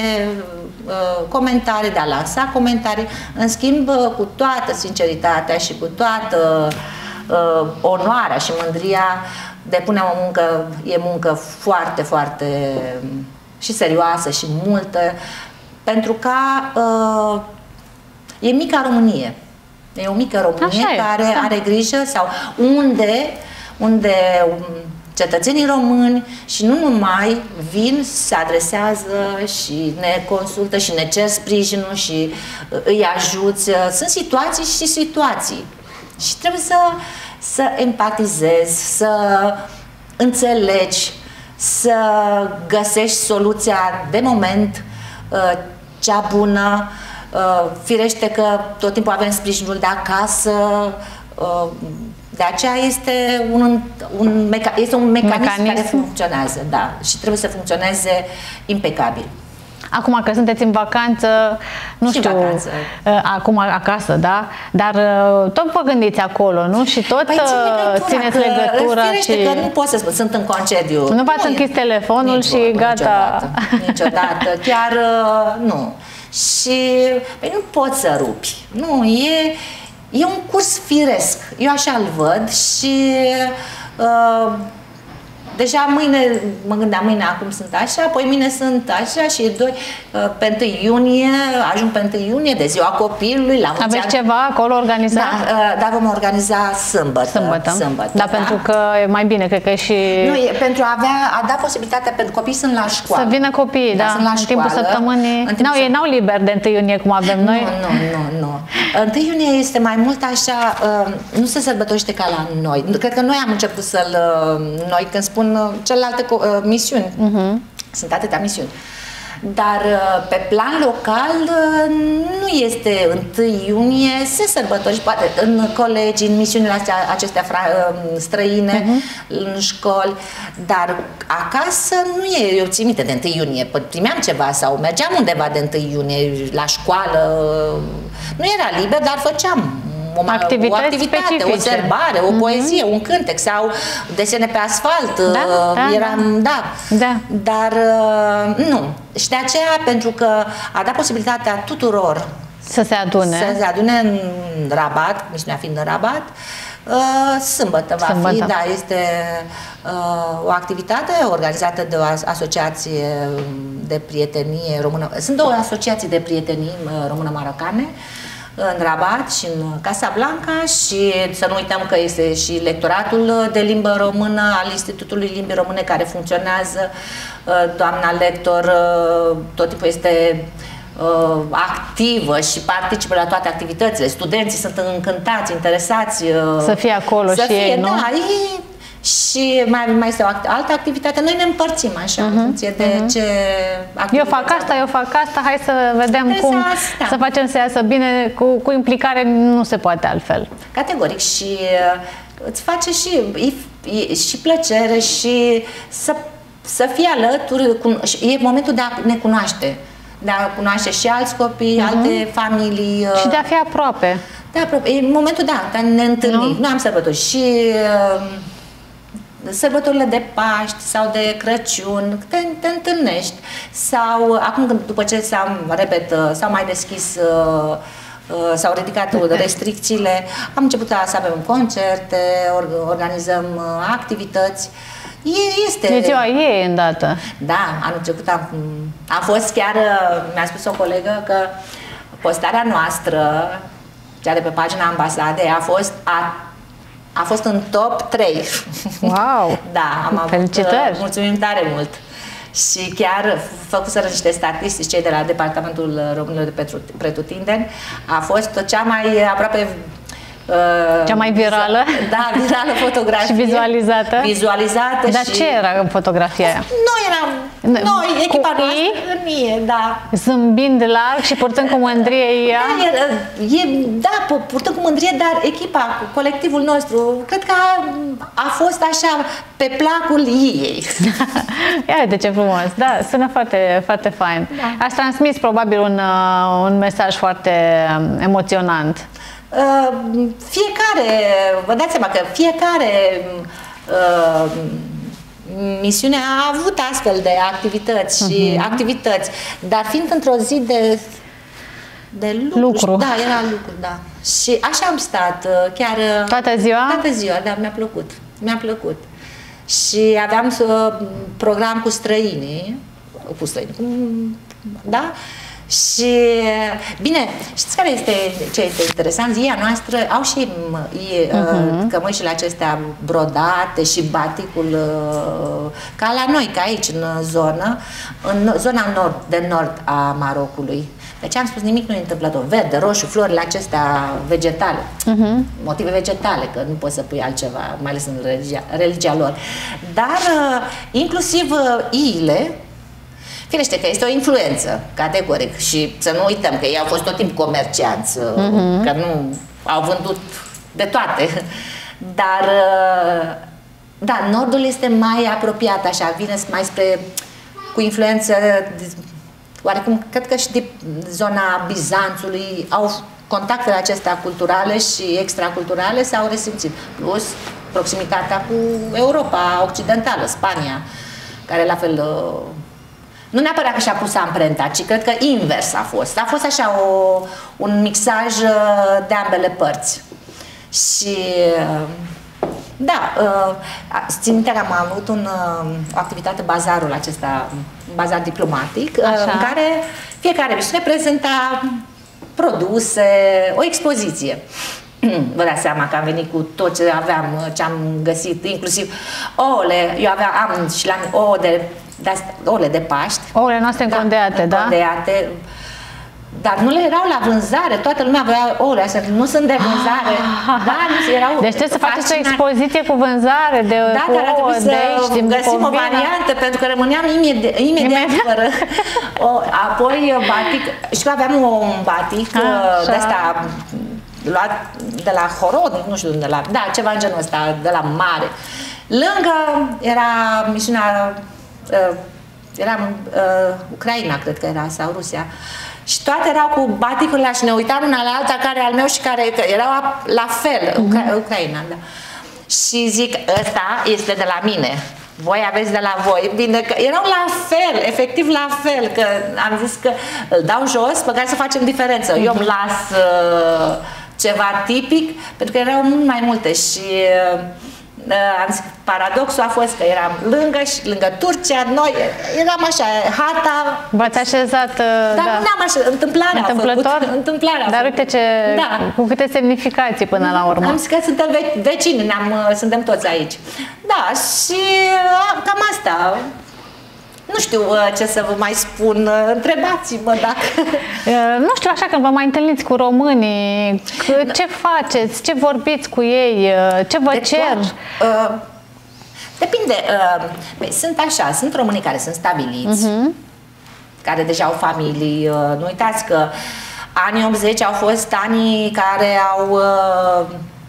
uh, comentarii, de a lansa comentarii, în schimb uh, cu toată sinceritatea și cu toată uh, onoarea și mândria, depunem o muncă, e muncă foarte, foarte și serioasă și multă, pentru că uh, e mica Românie. E o mică Românie care da. are grijă sau unde, unde cetățenii români și nu numai vin, se adresează și ne consultă și ne cer sprijinul și îi ajuți. Sunt situații și situații. Și trebuie să, să empatizezi, să înțelegi, să găsești soluția de moment cea bună. Firește că tot timpul avem sprijinul de acasă, de aceea este un, un, meca este un mecanism, mecanism care funcționează, da, și trebuie să funcționeze impecabil. Acum că sunteți în vacanță, nu și știu, vacanță. acum acasă, da? Dar tot vă gândiți acolo, nu? Și tot păi țin țineți legătura. Firește și... că nu pot să spun, sunt în concediu. Nu v-ați închis telefonul nici și gata. Niciodată, niciodată, chiar nu. Și păi nu poți să rupi. Nu, e, e un curs firesc. Eu așa îl văd și... Uh, Deja mâine, mă gândeam, mâine acum sunt așa, apoi mâine sunt așa și doi, pe întâi iunie, ajung pe întâi iunie, de ziua copilului. La aveți ceva acolo organizat? Da, da, vom organiza sâmbătă. Sâmbătă. sâmbătă da, da, pentru că e mai bine, cred că e și... Nu, e pentru a avea, a da posibilitatea, pentru copii sunt la școală. Să vină copiii, da, da sunt la în școală, timpul săptămânii. În timpul n-au, ei n-au liber de întâi iunie cum avem noi? Nu, nu, nu, nu. întâi iunie este mai mult așa, nu se sărbătorește ca la noi. Cred că noi am început să-l, noi când spun celelalte misiuni, uh-huh. sunt atâtea misiuni. Dar pe plan local nu este întâi iunie, se sărbătorește, poate în colegi, în misiunile astea, acestea străine, uh-huh. în școli, dar acasă nu e, eu țin minte de întâi iunie, primeam ceva sau mergeam undeva de întâi iunie, la școală, nu era liber, dar făceam O, o activitate, specifice. O serbare, o mm-hmm. poezie, un cântec sau desene pe asfalt. Da, da, eram, da. Da. Dar nu. Și de aceea, pentru că a dat posibilitatea tuturor să se adune, să se adune în Rabat, misiunea fiind în Rabat, sâmbătă va sâmbătă. fi, da, este uh, o activitate organizată de o asociație de prietenie română. Sunt două asociații de prietenii română-marocane în Rabat și în Casablanca și să nu uităm că este și lectoratul de limbă română al Institutului Limbii Române care funcționează. Doamna lector tot timpul este activă și participă la toate activitățile. Studenții sunt încântați, interesați. Să fie acolo să și fie, ei, nu? Da, ei, și mai, mai este o altă activitate. Noi ne împărțim așa, uh-huh, în funcție de uh-huh. ce activitate. Eu fac asta, eu fac asta, hai să vedem de cum să, să facem să iasă bine, cu, cu implicare nu se poate altfel. Categoric și îți face și, și plăcere și să, să fii alături, e momentul de a ne cunoaște, de a cunoaște și alți copii, uh-huh. alte familii. Și de a fi aproape. De aproape. E momentul, da, de a ne întâlni. Nu? Noi am sărbători și sărbătorile de Paști sau de Crăciun, te, te întâlnești. Sau acum, după ce s-a, repet, s-au mai deschis, s-au ridicat restricțiile, am început să avem concerte, organizăm activități. Este... E ziua ei îndată. Da, anul trecut am, a fost chiar, mi-a spus o colegă că postarea noastră, cea de pe pagina ambasadei, a fost a, a fost în top trei. Wow! Da, am avut, felicitări! Mulțumim tare mult! Și chiar făcuseră niște statistici cei de la Departamentul Românilor de Pretutindeni. A fost cea mai aproape cea mai virală. Da, virală fotografie. Și vizualizată. Vizualizată. Dar și... ce era în fotografia aia? Noi eram, noi, echipa noastră, în mie, da. Zâmbind larg și purtând cu mândrie ea? Da, e, e, da, purtând cu mândrie, dar echipa, colectivul nostru, cred că a, a fost așa, pe placul ei. Ia de ce frumos, da, sună foarte, foarte fain. Da. Ați transmis probabil un, un mesaj foarte emoționant. Uh, fiecare, vă dați seama că fiecare uh, misiune a avut astfel de activități și uh-huh. activități, dar fiind într-o zi de, de lucru, lucru. Da, era lucru, da. Și așa am stat, chiar toată ziua? Toată ziua, da, mi-a plăcut, mi-a plăcut. Și aveam uh, program cu străinii, cu străinii, cu, da? Și, bine, știți care este ce este interesant? Ziua noastră au și uh-huh. cămășile acestea brodate și baticul ca la noi, ca aici, în zonă, în zona nord, de nord a Marocului. Deci am spus, nimic nu e întâmplător. Verde, roșu, florile acestea vegetale, uh-huh. motive vegetale, că nu poți să pui altceva, mai ales în religia, religia lor. Dar inclusiv iile, firește că este o influență, categoric, și să nu uităm că ei au fost tot timpul comercianți, uh-huh. că nu au vândut de toate. Dar, da, nordul este mai apropiat, așa, vine mai spre, cu influență, oarecum, cred că și de zona Bizanțului, au contactele acestea culturale și extraculturale s-au resimțit. Plus, proximitatea cu Europa Occidentală, Spania, care la fel... Nu neapărat că și-a pus amprenta, ci cred că invers a fost. A fost așa o, un mixaj de ambele părți. Și da, țin minte că am avut un, o activitate, bazarul acesta, bazar diplomatic, așa. În care fiecare misiune prezenta produse, o expoziție. Vă dați seama că am venit cu tot ce aveam, ce am găsit, inclusiv ouăle. Eu aveam, am și la ouă de de ouăle de Paști. Ouăle noastre încondeate, da? Încondeate, dar nu le erau la vânzare, toată lumea avea ouăle astea, nu sunt de vânzare. Ah, da, nu erau. Deci trebuie să faceți o expoziție cu vânzare de da, cu dar ouă să de aici, din găsim Bucovina. o variantă, pentru că rămâneam imediat, imediat fără. O, apoi batic, și că aveam un batic ah, de asta luat de la Horodnic, nu știu de la, da, ceva în genul ăsta, de la mare. Lângă era misiunea Uh, era în uh, Ucraina, cred că era, sau Rusia. Și toate erau cu baticurile și ne uitam una la alta, care al meu și care erau la fel, Ucra Ucraina, da. Și zic, ăsta este de la mine, voi aveți de la voi. Bine, că erau la fel, efectiv la fel, că am zis că îl dau jos, pe care să facem diferență. Eu îmi las uh, ceva tipic, pentru că erau mult mai multe și... Uh, am zis, paradoxul a fost că eram lângă și lângă Turcia, noi eram așa, harta... V-ați așezat... Dar da. Nu am așa, întâmplarea Întâmplător? a făcut. Întâmplarea Dar uite ce, da. Cu câte semnificații până la urmă. Am zis că suntem ve vecini, ne-am, suntem toți aici. Da, și cam asta... Nu știu ce să vă mai spun, întrebați-mă dacă... Nu știu, așa, când vă mai întâlniți cu românii, ce faceți, ce vorbiți cu ei, ce vă de cer? Uh, depinde. Uh, sunt așa, sunt românii care sunt stabiliți, uh-huh. care deja au familii. Uh, nu uitați că anii optzeci au fost anii care au uh,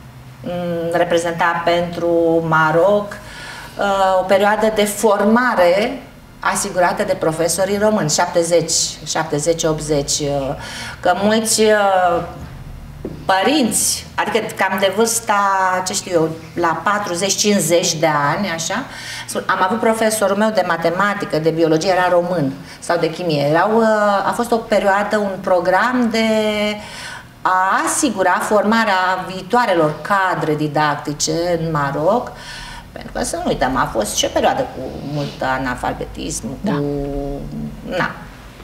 reprezentat pentru Maroc uh, o perioadă de formare asigurată de profesorii români, șaptezeci, șaptezeci, optzeci, că mulți părinți, adică cam de vârsta, ce știu eu, la patruzeci cincizeci de ani, așa, am avut profesorul meu de matematică, de biologie, era român, sau de chimie. Erau, a fost o perioadă, un program de a asigura formarea viitoarelor cadre didactice în Maroc, pentru că să nu uităm, a fost și o perioadă cu mult analfabetism, da. cu... Na,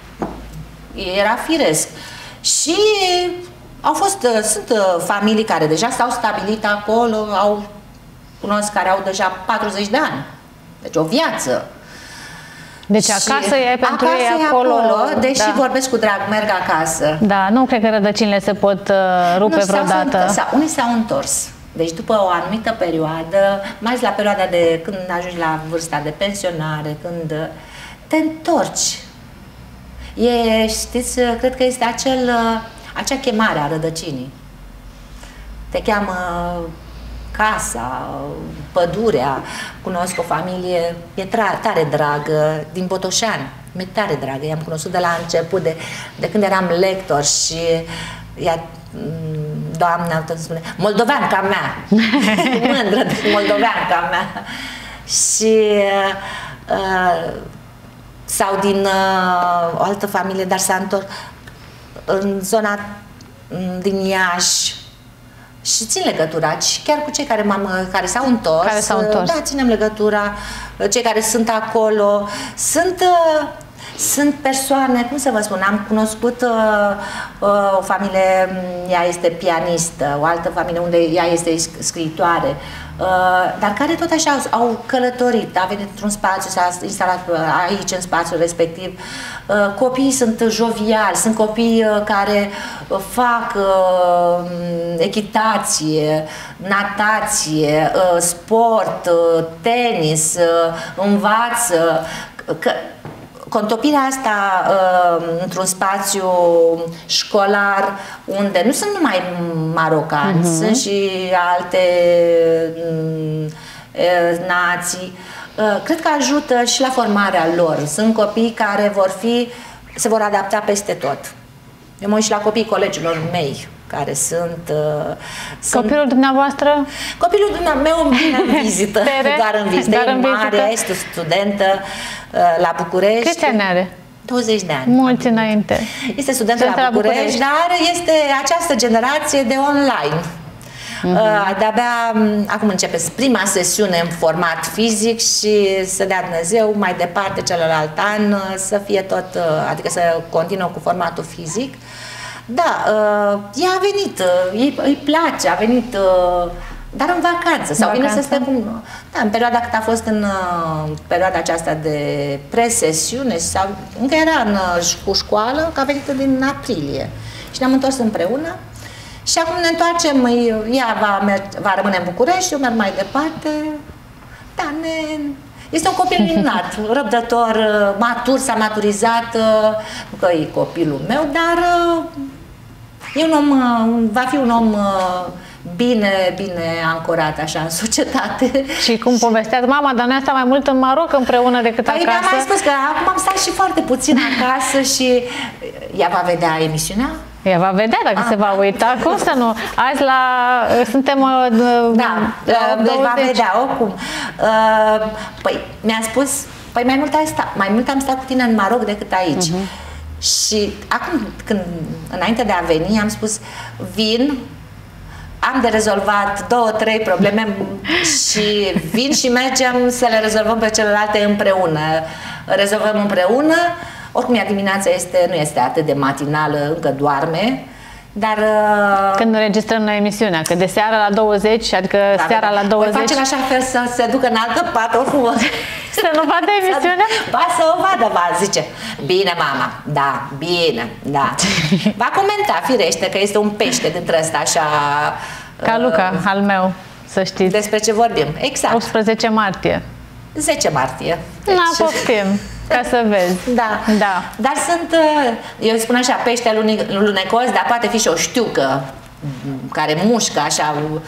era firesc. Și au fost, sunt familii care deja s-au stabilit acolo, au, cunosc care au deja patruzeci de ani. Deci o viață. Deci acasă e pentru acasă ei e acolo, acolo, deși da. vorbesc cu drag, merg acasă. Da, nu cred că rădăcinile se pot uh, rupe nu, vreodată. Sau, sau, unii s-au întors. Deci după o anumită perioadă, mai ales la perioada de când ajungi la vârsta de pensionare, când te întorci. E, știți, cred că este acel, acea chemare a rădăcinii. Te cheamă casa, pădurea, cunosc o familie, e tare dragă, din Botoșani, mi-e tare dragă, i-am cunoscut de la început, de, de când eram lector și ea, doamna, tot spune, moldovean ca mea, mândră de moldovean ca mea. Și uh, sau din uh, o altă familie, dar s-a întors în zona din Iași și țin legătura, și chiar cu cei care, care s-au întors, care s-au întors. Da, ținem legătura, cei care sunt acolo, sunt, uh, sunt persoane, cum să vă spun, am cunoscut uh, uh, o familie, ea este pianistă, o altă familie unde ea este scriitoare, Uh, dar care tot așa au, au călătorit, a venit într-un spațiu, s-a instalat aici în spațiul respectiv. Uh, copiii sunt joviali, sunt copii uh, care fac uh, echitație, natație, uh, sport, uh, tenis, uh, învață. Că, Contopirea asta uh, într-un spațiu școlar unde nu sunt numai marocani, uh-huh. sunt și alte uh, nații, uh, cred că ajută și la formarea lor. Sunt copii care vor fi, se vor adapta peste tot. Eu mă uit și la copiii colegilor mei, care sunt... Uh, Copilul sunt... dumneavoastră? Copilul meu vine în vizită, doar în vizită. Doar în vizită. Mare, este studentă uh, la București. Câți ani are? douăzeci de ani. Mulți înainte. Este studentă la, la București, București, dar este această generație de online. Uh-huh. uh, De-abia acum începe prima sesiune în format fizic și să dea Dumnezeu mai departe celălalt an să fie tot, uh, adică să continuă cu formatul fizic. Da, uh, ea a venit, uh, îi, îi place, a venit, uh, dar în vacanță, sau vine să stea cu... Da, în perioada cât a fost în uh, perioada aceasta de presesiune, sau încă era în, uh, cu școală, că a venit din aprilie. Și ne-am întors împreună și acum ne întoarcem, ea va, va rămâne în București, eu merg mai departe. Da, ne... Este un copil minunat, răbdător, matur, s-a maturizat, nu că e copilul meu, dar e un om, va fi un om bine, bine ancorat așa în societate. Și cum povesteați, mama, dar noi am stat mai mult în Maroc împreună decât păi acasă. Păi mi-am mai spus că acum am stat și foarte puțin acasă și ea va vedea emisiunea. Ea va vedea dacă ah, se va uita, cum să nu? Azi la... suntem... Da, deci va vedea, oricum. Păi, mi-a spus, păi mai mult, ai sta, mai mult am stat cu tine în Maroc decât aici. Uh-huh. Și acum, când, înainte de a veni, am spus, vin, am de rezolvat două, trei probleme și vin și mergem să le rezolvăm pe celelalte împreună. Rezolvăm împreună. Oricum, ea dimineața este, nu este atât de matinală, încă doarme, dar... Când înregistrăm noi emisiunea, că de seara la douăzeci, adică da, seara la douăzeci... Voi face în așa fel să se ducă în altă parte, oricum... Să nu vadă emisiunea? Ba, să o vadă, va, zice. Bine, mama, da, bine, da. Va comenta, firește, că este un pește dintre ăsta, așa... Ca Luca, uh, al meu, să știți. Despre ce vorbim, exact. optsprezece martie. zece martie. Deci... Na, poftim. Ca să vezi. Da. Da. Dar sunt, eu spun așa, pește lunecos, dar poate fi și o știucă care mușcă așa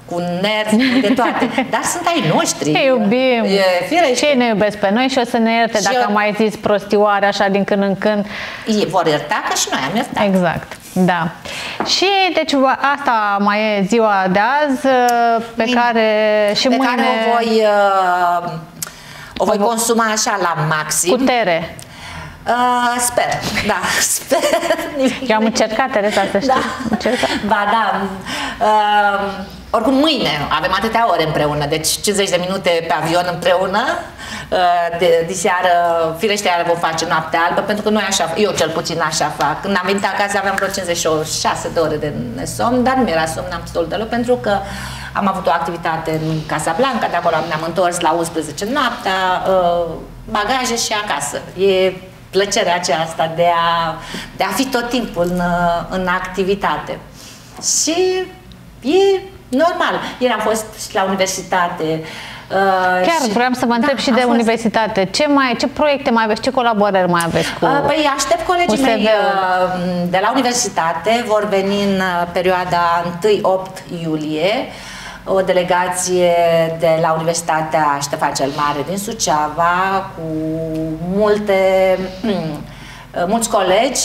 cu nervi, de toate, dar sunt ai noștri. Ne iubim. E, și ei ne iubesc pe noi și o să ne ierte dacă eu... am mai zis prostioare așa din când în când. Ei vor ierta, că și noi am iertat. Exact, da. Și deci asta mai e ziua de azi pe Min, care și pe mâine... care o voi, uh, o voi consuma așa la maxim. Cu tere. Uh, sper, da, sper. Eu am încercat, Teresa, să știi. Da. Încercat. Ba da. Uh, oricum mâine avem atâtea ore împreună, deci cincizeci de minute pe avion împreună. Uh, de, de seară, firește, iară vom face noaptea albă, pentru că noi așa, eu cel puțin așa fac. Când am venit acasă aveam vreo cincizeci și șase de ore de somn, dar nu era somn absolut deloc, pentru că am avut o activitate în Casablanca, de acolo ne-am întors la unsprezece noaptea, uh, bagaje și acasă. E plăcerea aceasta de a, de a fi tot timpul în, în activitate. Și e normal. Ieri am fost și la universitate. Chiar și, vreau să vă întreb da, și de fost... universitate. Ce, mai, ce proiecte mai aveți? Ce colaborări mai aveți cu Păi aștept colegii mei de la universitate. Vor veni în perioada întâi opt iulie o delegație de la Universitatea Ștefan cel Mare din Suceava cu multe, mulți colegi,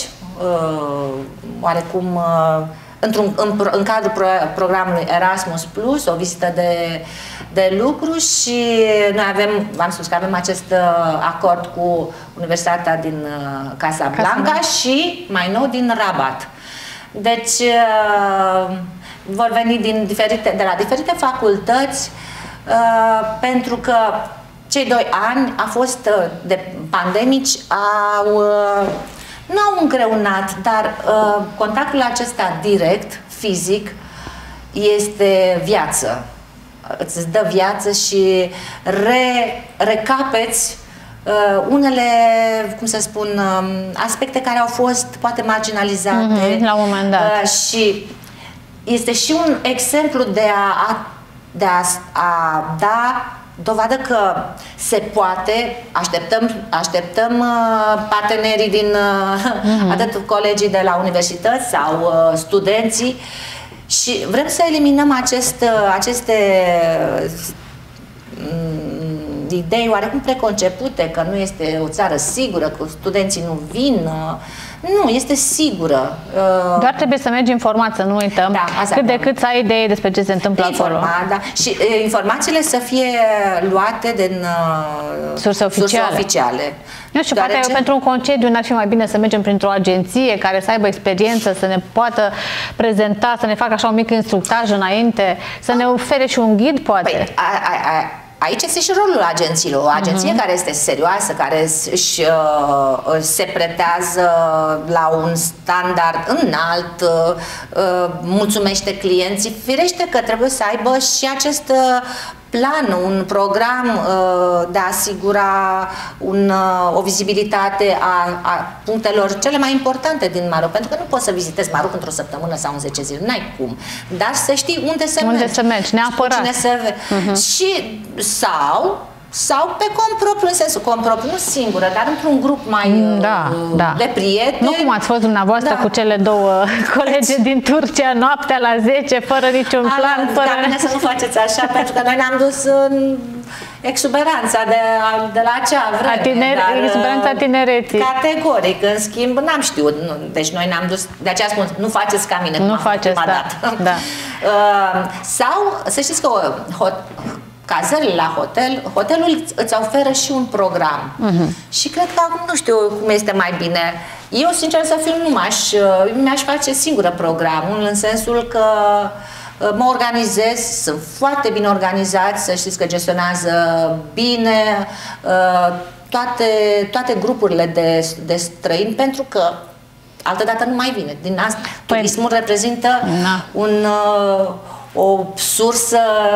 oarecum într-un, în, în cadrul pro, programului Erasmus Plus, o vizită de, de lucru și noi avem, v-am spus că avem acest acord cu Universitatea din Casablanca Casablanca și mai nou din Rabat. Deci vor veni din diferite, de la diferite facultăți uh, pentru că cei doi ani a fost uh, de pandemici au, uh, nu au îngreunat, dar uh, contactul acesta direct, fizic, este viață. Îți dă viață și re, recapeți uh, unele, cum să spun, uh, aspecte care au fost poate marginalizate. Mm-hmm, la un moment dat. Uh, și este și un exemplu de a, a, de a, a da dovadă că se poate. Așteptăm, așteptăm partenerii din mm-hmm. atât colegii de la universități sau studenții și vrem să eliminăm acest, aceste idei oarecum preconcepute că nu este o țară sigură, că studenții nu vin. Nu, este sigură. Doar trebuie să mergi informat, să nu uităm, da, cât de cât să ai idee despre ce se întâmplă Informa, acolo. Da. Și e, informațiile să fie luate din uh, surse oficiale. Surse oficiale. Nu știu, poate ce... pentru un concediu n-ar fi mai bine să mergem printr-o agenție care să aibă experiență, să ne poată prezenta, să ne facă așa un mic instructaj înainte, să ne ofere și un ghid, poate. Păi, a, a, a, aici este și rolul agențiilor. O agenție uh-huh. care este serioasă, care își, uh, se pretează la un standard înalt, uh, mulțumește clienții. Firește că trebuie să aibă și acest uh, plan, un program uh, de a asigura un, uh, o vizibilitate a, a punctelor cele mai importante din Maroc. Pentru că nu poți să vizitezi Maroc într-o săptămână sau în zece zile, n-ai cum. Dar să știi unde să unde mergi. să mergi, neapărat. Cine să... uh-huh. Și sau sau pe cont propriu, în sensul cont propriu, nu singură, dar într-un grup mai da, uh, da. de prieteni. Nu cum ați fost dumneavoastră da. cu cele două colegi din Turcia, noaptea la zece, fără niciun A, plan. Ca fără... mine să nu faceți așa, pentru că noi ne-am dus în exuberanța de, de la acea vreme. A tiner... dar, exuberanța tinereții. Categoric, în schimb, n-am știut. Nu, deci noi ne-am dus, de aceea spun, nu faceți ca mine. Nu faceți, da. da. Uh, sau, să știți că o, hot, cazările la hotel, hotelul îți oferă și un program. Uh-huh. Și cred că acum nu știu cum este mai bine. Eu, sincer să fiu, nu m-aș, mi-aș face singură programul, în sensul că mă organizez, sunt foarte bine organizați, să știți că gestionează bine toate, toate grupurile de, de străini, pentru că altădată nu mai vine. Din asta, păi, turismul reprezintă un, o sursă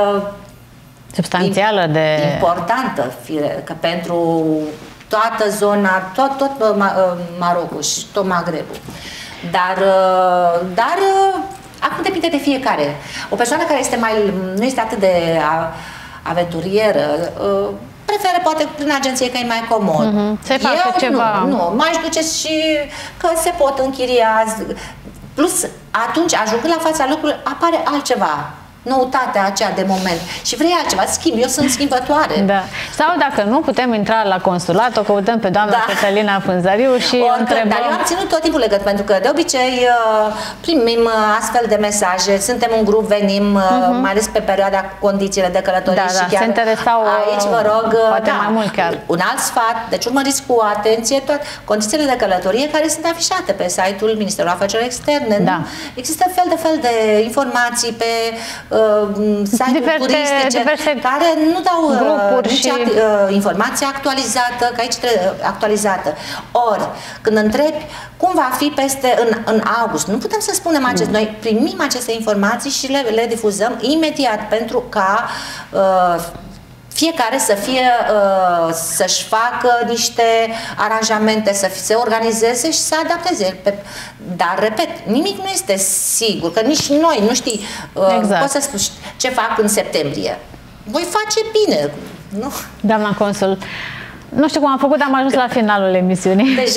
substanțială de... importantă, fire, că pentru toată zona, tot, tot Marocul și tot Magrebul. Dar, dar acum depinde de fiecare. O persoană care este mai, nu este atât de aventurieră, preferă poate prin agenție că e mai comod. Mm-hmm. Se facă Eu ceva. Nu, nu, m-aș duce și că se pot închiria. Plus, atunci, ajungând la fața locului, apare altceva. noutatea aceea de moment și vrei altceva, schimb, eu sunt schimbătoare. Da. Sau dacă nu, putem intra la consulat, o căutăm pe doamna da. Cătălina Pânzariu și o întrebăm. Dar eu am ținut tot timpul legătură, pentru că de obicei primim astfel de mesaje, suntem un grup, venim, uh-huh. mai ales pe perioada cu condițiile de călătorie da, și da. chiar se interesau, aici vă rog, poate da, mai mult chiar. Un alt sfat, deci urmăriți cu atenție toate condițiile de călătorie care sunt afișate pe site-ul Ministerului Afacerilor Externe. Da. Nu? Există fel de fel de informații pe uh, site-uri turistice diverse care nu dau uh, nici și... uh, informație actualizată, că aici trebuie actualizată. Ori, când întrebi cum va fi peste în, în august, nu putem să spunem acest, mm. noi primim aceste informații și le, le difuzăm imediat pentru ca uh, fiecare să fie, uh, să-și facă niște aranjamente, să se organizeze și să adapteze. Dar, repet, nimic nu este sigur, că nici noi nu știi, uh, exact. Poți să spui ce fac în septembrie. Voi face bine, nu? Doamna consul, nu știu cum am făcut, dar am ajuns la finalul emisiunii. Deja?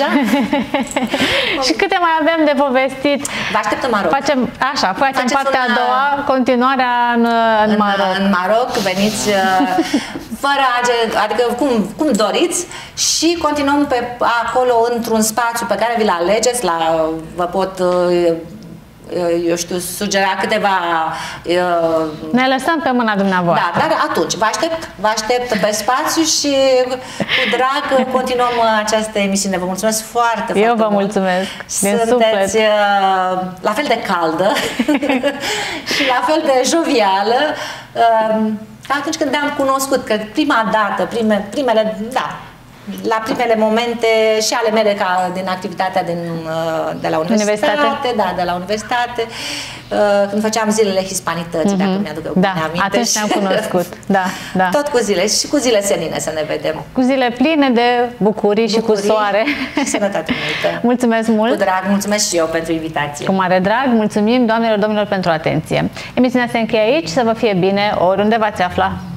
Și câte mai avem de povestit? Vă așteptăm Maroc. Facem, așa, facem Faceți partea una... a doua, continuarea în, în, în Maroc. În Maroc, veniți fără adică cum, cum doriți și continuăm pe acolo într-un spațiu pe care vi-l alegeți, la, vă pot eu știu, sugera câteva... Uh, ne lăsăm pe mâna dumneavoastră. Da, dar atunci vă aștept, vă aștept pe spațiu și cu drag continuăm această emisiune. Vă mulțumesc foarte, eu foarte vă mult. mulțumesc din Sunteți suflet. Uh, la fel de caldă și la fel de jovială uh, ca atunci când ne-am cunoscut, că prima dată, prime, primele, da, la primele momente și ale mele ca din activitatea din, de la universitate, universitate, da, de la universitate, când făceam zilele hispanității, mm-hmm. dacă mi-aduc eu da, aminte. atunci ne-am cunoscut. Da, da. Tot cu zile și cu zile senine să ne vedem. Cu zile pline de bucurii, bucurii și cu soare. Și sănătate multă. Mulțumesc mult. Cu drag, mulțumesc și eu pentru invitație. Cu mare drag, mulțumim doamnelor, domnilor pentru atenție. Emisiunea se încheie aici, să vă fie bine oriunde v-ați afla.